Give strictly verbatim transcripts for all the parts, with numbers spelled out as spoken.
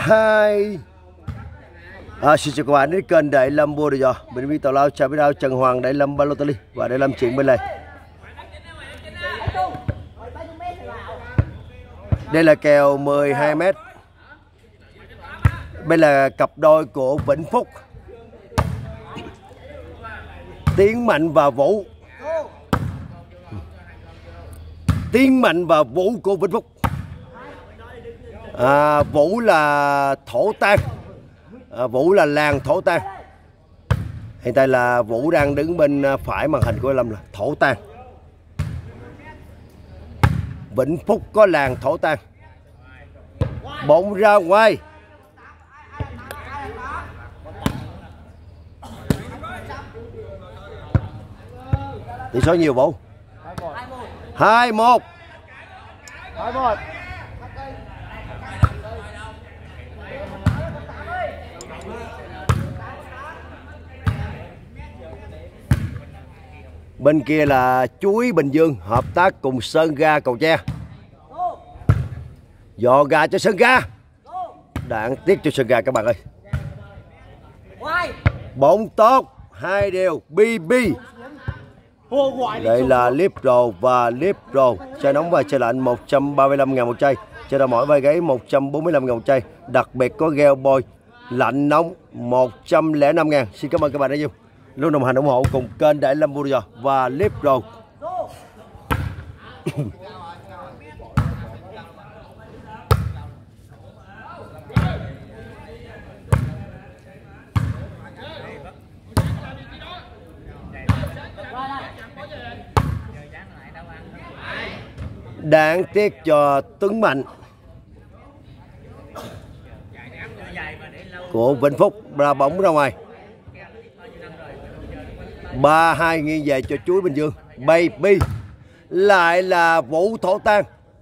hai. À, xin chào các bạn đến kênh Đại Lâm Bùa Rồi. Mình Vi Tào Lao chào biết đâu Trần Hoàng, Đại Lâm Balotelli và Đại Lâm chuyện bên này. Đây là kèo mười hai mét. Đây là cặp đôi của Vĩnh Phúc, Tiến Mạnh và Vũ. Tiến Mạnh và Vũ của Vĩnh Phúc. À, Vũ là thổ tang, à, Vũ là làng thổ tang. Hiện tại là Vũ đang đứng bên phải màn hình của Lâm là thổ tang. Vĩnh Phúc có làng thổ tang. Bóng ra ngoài. Tỷ số nhiều Vũ. hai một. hai một. Bên kia là chuối Bình Dương hợp tác cùng Sơn Ga Cầu Tre. Dò gà cho Sơn Ga. Đạn tiếc cho Sơn Ga các bạn ơi. Bóng tốt, hai đều bê bê. Đây là Lipro và Lipro. Chai nóng và chai lạnh một trăm ba mươi lăm ngàn một chai. Chai đào mỏi vai gáy một trăm bốn mươi lăm ngàn một chai. Đặc biệt có gel boy lạnh nóng một trăm lẻ năm ngàn. Xin cảm ơn các bạn đã yêu luôn đồng hành ủng hộ cùng kênh Đại Lâm Bùa Rồi và Lipro. Đáng tiếc cho Tuấn Mạnh của Vĩnh Phúc ra bóng ra ngoài. ba hai nghiêng về cho chuối Bình Dương. Baby. Lại là Vũ thổ tang.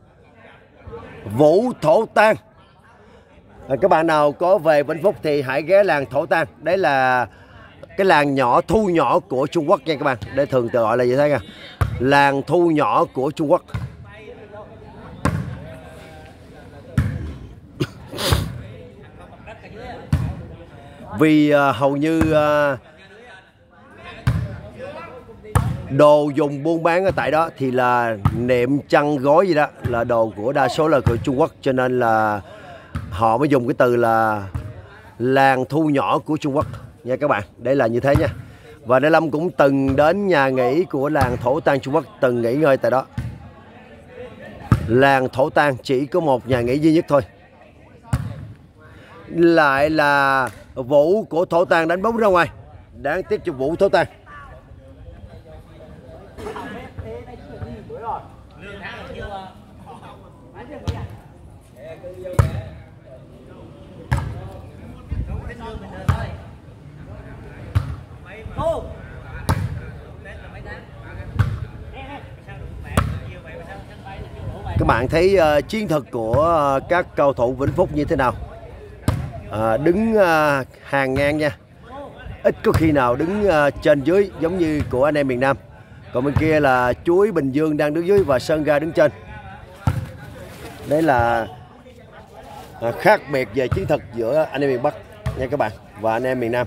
Vũ thổ tang. À, các bạn nào có về Vĩnh Phúc thì hãy ghé làng thổ tang. Đấy là cái làng nhỏ thu nhỏ của Trung Quốc nha các bạn. Đây thường tự gọi là gì thế nha. Làng thu nhỏ của Trung Quốc. Vì uh, hầu như uh, đồ dùng buôn bán ở tại đó thì là nệm chăn gối gì đó là đồ của đa số là của Trung Quốc, cho nên là họ mới dùng cái từ là làng thu nhỏ của Trung Quốc nha các bạn. Đây là như thế nha. Và Đại Lâm cũng từng đến nhà nghỉ của làng thổ tang Trung Quốc, từng nghỉ ngơi tại đó. Làng thổ tang chỉ có một nhà nghỉ duy nhất thôi. Lại là Vũ của thổ tang đánh bóng ra ngoài. Đáng tiếc cho Vũ thổ tang. Các bạn thấy uh, chiến thuật của uh, các cầu thủ Vĩnh Phúc như thế nào? À, đứng uh, hàng ngang nha, ít có khi nào đứng uh, trên dưới giống như của anh em miền Nam. Còn bên kia là chuối Bình Dương đang đứng dưới và Sơn Ga đứng trên. Đấy là uh, khác biệt về chiến thuật giữa anh em miền Bắc nha các bạn và anh em miền Nam.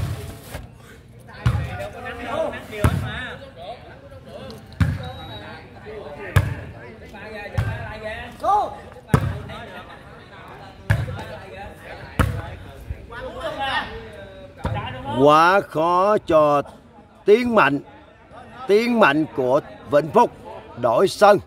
Quá khó cho Tiến Mạnh. Tiến Mạnh của Vĩnh Phúc đổi sân.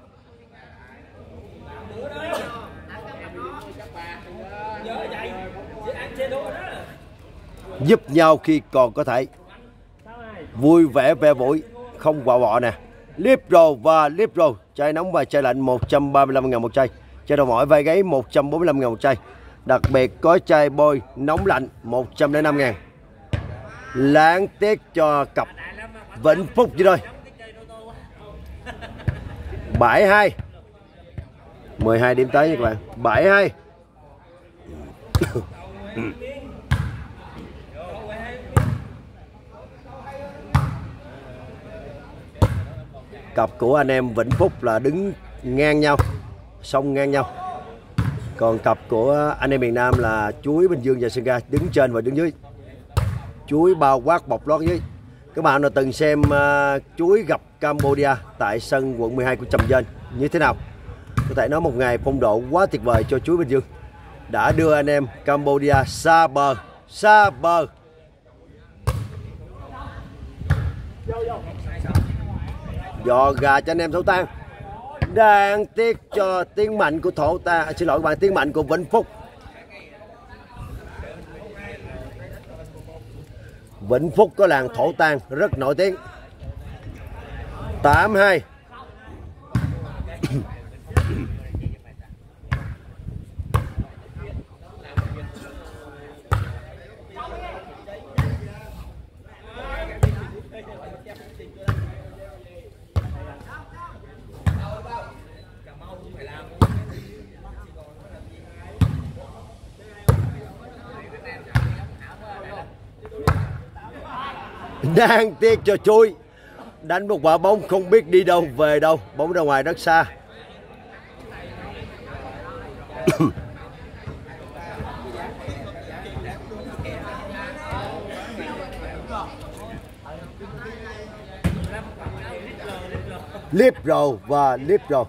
Giúp nhau khi còn có thể. Vui vẻ ve vội, không quạ bọ nè. Lipro và Lipro. Chai nóng và chai lạnh một trăm ba mươi lăm ngàn một chai. Chai đầu mỏi vai gáy một trăm bốn mươi lăm ngàn một chai. Đặc biệt có chai bôi nóng lạnh một trăm lẻ năm ngàn. Lãng tiếc cho cặp Vĩnh Phúc vậy thôi. bảy hai. mười hai điểm tới nha các bạn. bảy hai. Cặp của anh em Vĩnh Phúc là đứng ngang nhau, song ngang nhau. Còn cặp của anh em miền Nam là Chuối Bình Dương và Sơn Ga đứng trên và đứng dưới. Chuối bao quát bọc lót dưới. Các bạn nào từng xem uh, Chuối gặp Cambodia tại sân quận mười hai của Trầm Dên như thế nào? Có thể nói một ngày phong độ quá tuyệt vời cho Chuối Bình Dương, đã đưa anh em Cambodia xa bờ, xa bờ. Dò gà cho anh em Thổ Tàng. Đáng tiếc cho tiếng mạnh của Thổ Tàng, xin lỗi các bạn, tiếng mạnh của Vĩnh Phúc. Vĩnh Phúc có làng Thổ Tàng rất nổi tiếng. Tám hai. Đáng tiếc cho Chuối, đánh một quả bóng không biết đi đâu về đâu, bóng ra ngoài rất xa. Liberal và Liberal.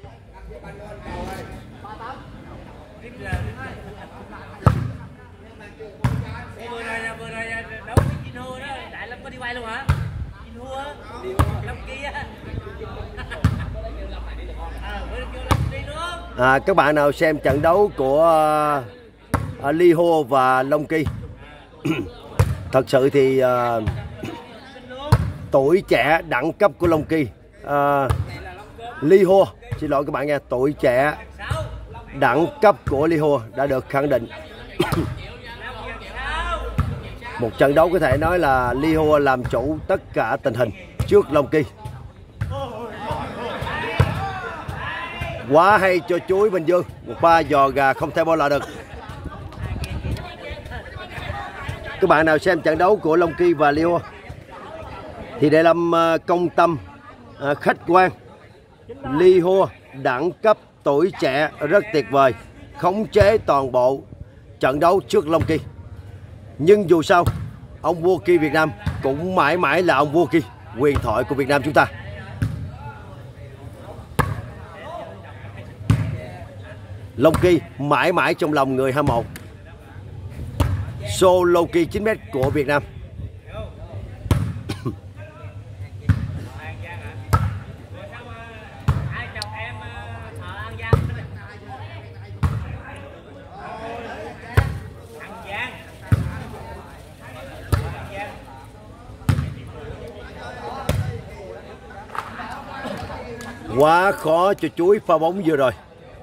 À, các bạn nào xem trận đấu của uh, Ly Hô và Long Kỳ thật sự thì uh, tuổi trẻ đẳng cấp của Long Kỳ, uh, Ly Hô, xin lỗi các bạn nha, tuổi trẻ đẳng cấp của Ly Hô đã được khẳng định. Một trận đấu có thể nói là Ly Hô làm chủ tất cả tình hình trước Long Kỳ. Quá hay cho Chuối Bình Dương, một pha giò gà không thể bỏ lỡ được. Các bạn nào xem trận đấu của Long Kỳ và Ly Hô thì để làm công tâm khách quan, Ly Hô đẳng cấp, tuổi trẻ rất tuyệt vời, khống chế toàn bộ trận đấu trước Long Kỳ. Nhưng dù sao, ông vua Kỳ Việt Nam cũng mãi mãi là ông vua Kỳ, huyền thoại của Việt Nam chúng ta. Long Kỳ mãi mãi trong lòng người hâm mộ. Solo Kỳ chín mét của Việt Nam. Quá khó cho Chuối pha bóng vừa rồi.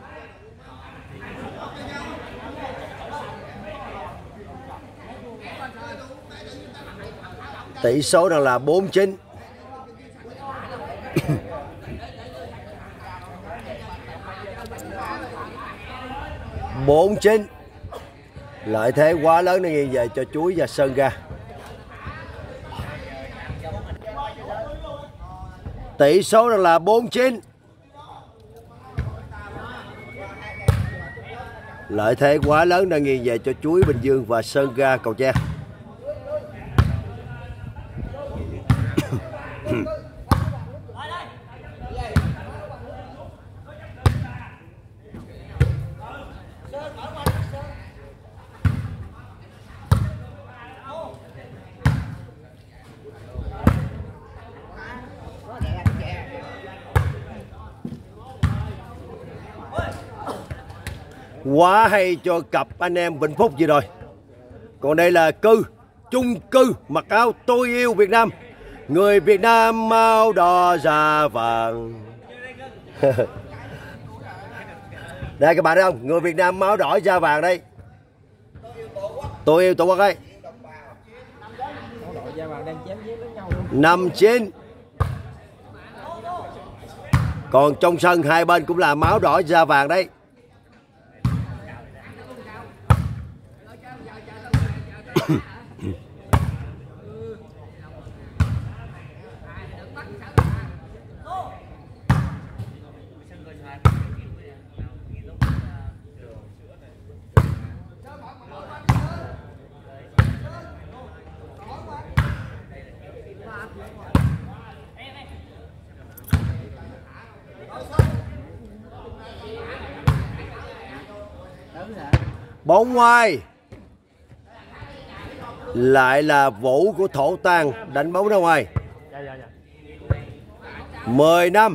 Tỷ số đang là bốn chín. bốn chín. Lợi thế quá lớn đang nghiêng về cho Chuối và Sơn Ga. Tỷ số đang là bốn chín. Lợi thế quá lớn đang nghiêng về cho Chuối Bình Dương và Sơn Ga Cầu Tre. Quá hay cho cặp anh em Vĩnh Phúc vừa rồi. Còn đây là Cư, chung cư mặc áo tôi yêu Việt Nam, người Việt Nam mau đỏ da vàng. Đây các bạn thấy không, người Việt Nam máu đỏ da vàng đây. Tôi yêu Tổ quốc ấy. Năm chín. Còn trong sân hai bên cũng là máu đỏ da vàng đấy. Bóng ngoài. Lại là Vũ của Thổ Tàng đánh bóng ra ngoài. mười năm.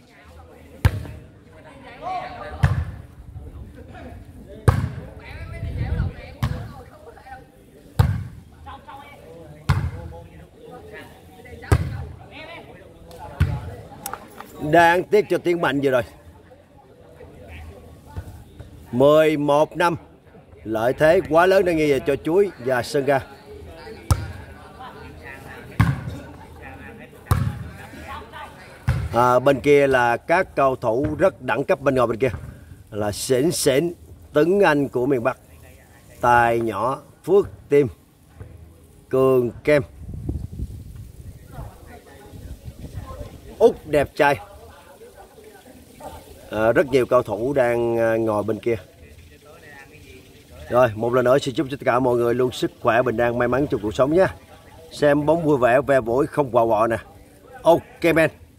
Đáng tiếc cho Tiến Mạnh vừa rồi. mười một năm. Lợi thế quá lớn đang nghiêng về cho Chuối và Sơn Ga. À, bên kia là các cầu thủ rất đẳng cấp, bên ngoài bên kia là Xỉn Xỉn, Tuấn Anh của miền Bắc, Tài Nhỏ, Phước Tim, Cường Kem, Út Đẹp Trai. À, rất nhiều cầu thủ đang ngồi bên kia. Rồi, một lần nữa xin chúc cho tất cả mọi người luôn sức khỏe, bình an, may mắn trong cuộc sống nhé. Xem bóng vui vẻ, ve vỗi không quạo quọ nè. Ok men.